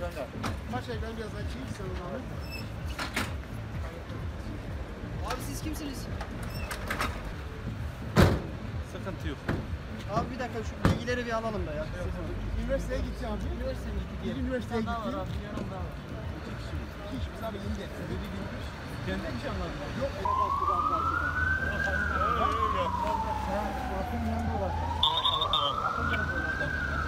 Gönder. Maşayı ben biraz açayım sen onu. Abi siz kimsiniz? Sıkıntı yok. Abi bir dakika şu bilgileri bir alalım da ya. Üniversiteye gideceğim abi. Üniversiteye gitti diye. Üniversiteye Bir tane daha gitti. var abi. Bir yanım daha var. İki kişi biz abi yeni geldik. Dedi gündüz. Kendi imkanlarında. Yok. Bakın yanında var.